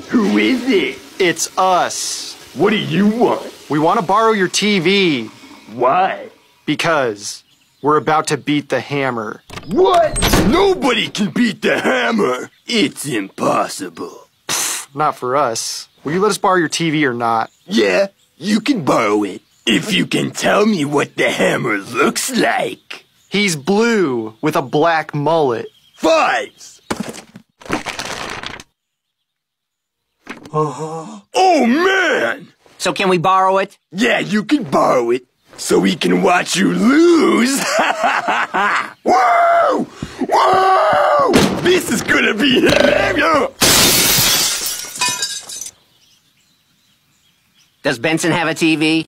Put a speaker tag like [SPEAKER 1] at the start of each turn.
[SPEAKER 1] Who is it?
[SPEAKER 2] It's us.
[SPEAKER 1] What do you want?
[SPEAKER 2] We want to borrow your TV.
[SPEAKER 1] Why?
[SPEAKER 2] Because we're about to beat the hammer.
[SPEAKER 1] What? Nobody can beat the hammer. It's impossible.
[SPEAKER 2] Not for us. Will you let us borrow your TV or not?
[SPEAKER 1] Yeah, you can borrow it. If you can tell me what the hammer looks like.
[SPEAKER 2] He's blue with a black mullet.
[SPEAKER 1] Fives! Oh, man!
[SPEAKER 3] So can we borrow it?
[SPEAKER 1] Yeah, you can borrow it. So we can watch you lose. Whoa! Whoa! This is gonna be hilarious!
[SPEAKER 3] Does Benson have a TV?